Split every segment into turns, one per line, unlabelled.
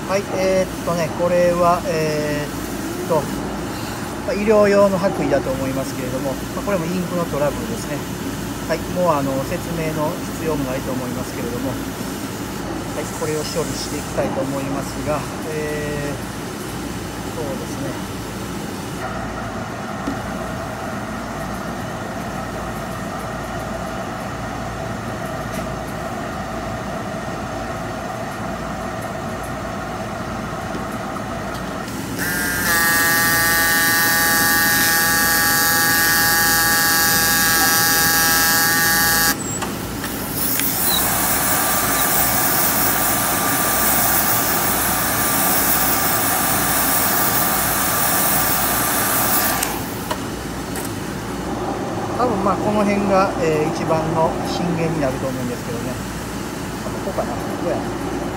はい、これは、医療用の白衣だと思いますけれども、これもインクのトラブルですね。はい、もう説明の必要もないと思いますけれども、はい、これを処理していきたいと思いますが、そうですね。多分この辺が、一番の震源になると思うんですけどね。ここかな、ここやな。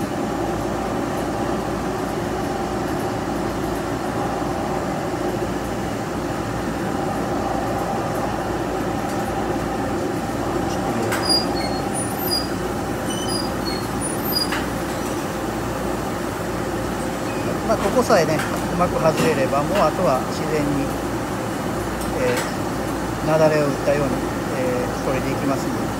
ここさえね、うまく外れれば、もうあとは自然に、雪崩を打ったように、それでいきますんで。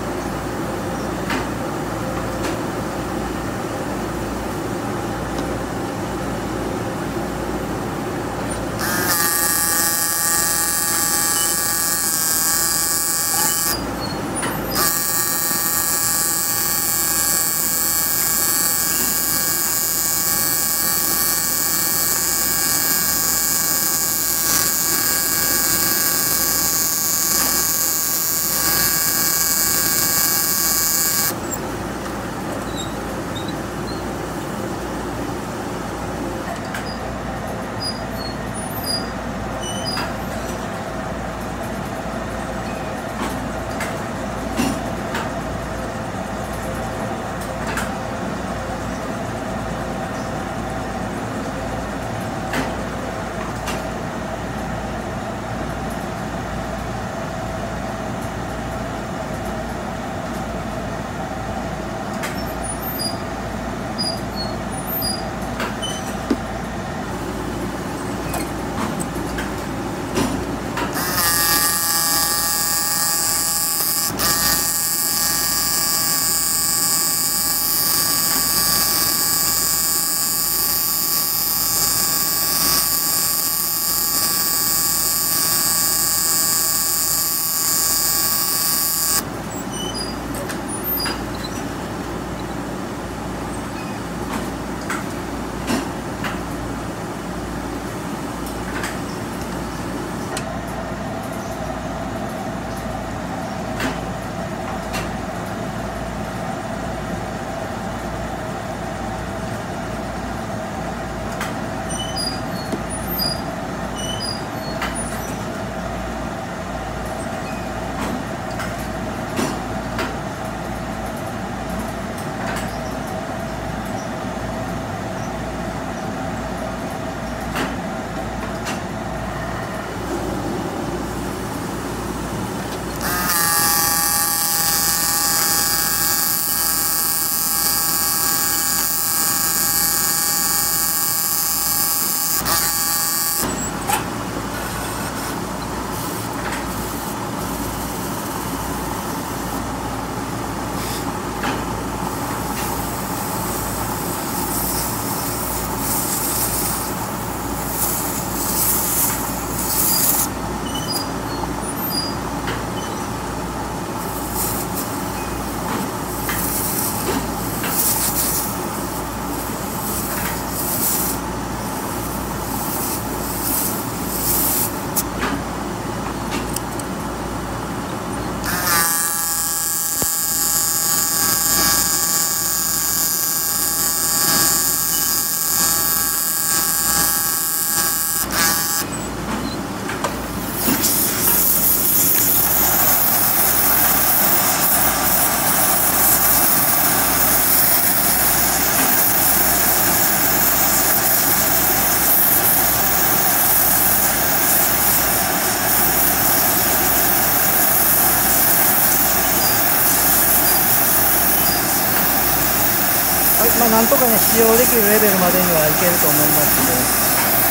はい、なんとかね、使用できるレベルまでにはいけると思います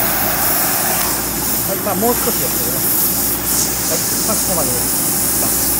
ので、はい、もう少しですけどね。はい、ここまでです。